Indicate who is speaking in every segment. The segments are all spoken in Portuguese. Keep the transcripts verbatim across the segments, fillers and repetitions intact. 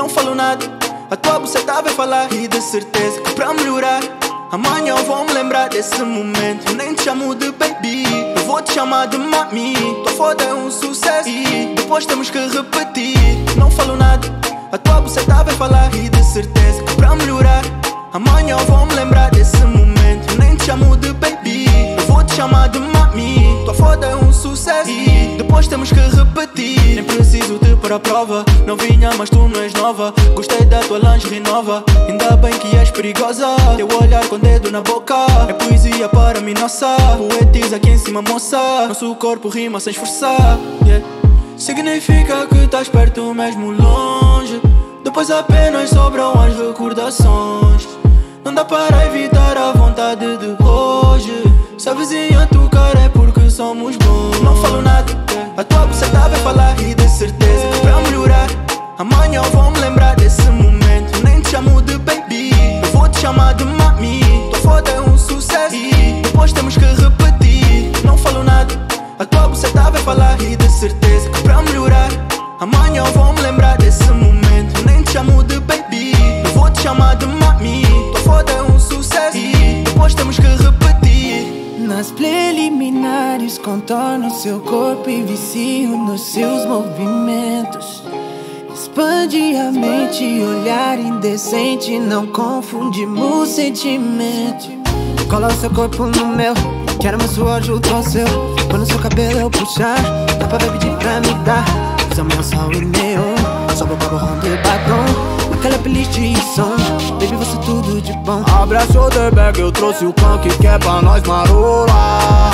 Speaker 1: Não falo nada, a tua buceta vai falar. E de certeza que pra melhorar amanhã eu vou me lembrar desse momento. Eu nem te chamo de baby, eu vou te chamar de mami. Tua foda é um sucesso e depois temos que repetir. Não falo nada, a tua buceta vai falar. E de certeza que pra melhorar amanhã eu vou me lembrar desse momento. Eu nem te chamo de baby, eu vou te chamar de mami. Tua foda é um sucesso e depois temos que repetir. Nem preciso te pôr à prova, não vinha mas tu não és nova. Gostei da tua lingerie nova, ainda bem que és perigosa. Teu olhar com dedo na boca é poesia para mim, nossa. Poetiza aqui em cima, moça. Nosso corpo rima sem esforçar, yeah. Significa que estás perto mesmo longe, depois apenas sobram as recordações. Não dá para evitar a vontade de hoje. Se a vizinha tocar é porque somos bons. Não falo nada, a tua buceta vai falar. E de certeza que pra melhorar amanhã eu vou me lembrar desse momento. Eu nem te chamo de baby, eu vou te chamar de mami. Tua foda é um sucesso e depois temos que repetir. Não falo nada, a tua buceta vai falar. E de certeza que pra melhorar amanhã eu vou me lembrar desse momento. Eu nem te chamo de baby, eu vou te chamar de mami. Tua foda é um sucesso e depois temos que repetir.
Speaker 2: Nas preliminares contorno seu corpo e vicio nos seus movimentos. Expande a mente, olhar indecente, não confundimos sentimentos. Cola o seu corpo no meu, quero meu suor junto ao seu. Quando seu cabelo eu puxar, dá pra ver pedir pra me dar. Usa meu sol e neon, sobe o cabo rondo e batom. Aquela playlist de som, baby, você tudo de bom.
Speaker 3: Abre a shoulder bag, eu trouxe o punk que é pra nós marola,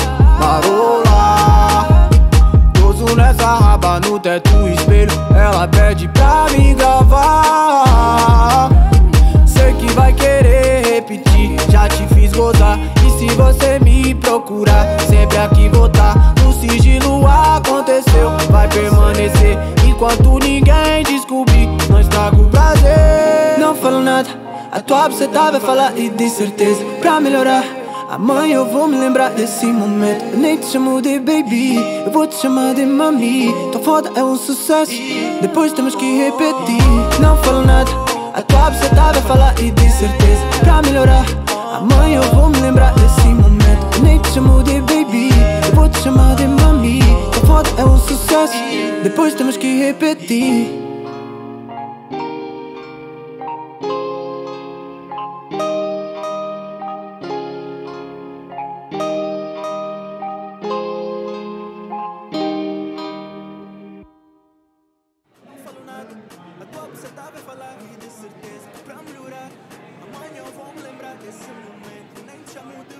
Speaker 3: marola. Gozo nessa raba no teto espelho, ela pede pra me gravar. Sei que vai querer repetir, já te fiz gozar. E se você me procurar, sempre aqui vou tá. No sigilo aconteceu, vai permanecer enquanto ninguém descobrir. Não estraga o prazer.
Speaker 2: Não falo nada, a tua buceta vai falar. E de certeza pra melhorar amanhã eu vou me lembrar desse momento. Eu nem te chamo de baby, eu vou te chamar de mami. Tua foda é um sucesso, depois temos que repetir. Não falo nada, a tua buceta vai falar. E de certeza pra melhorar amanhã eu vou me lembrar desse momento. Eu nem te chamo de baby, eu vou te chamar de mami. Tua foda é um sucesso, depois temos que repetir.
Speaker 1: A tua buceta vai falar. E de certeza que pra melhorar amanhã eu vou me lembrar desse momento. Nem te chamo de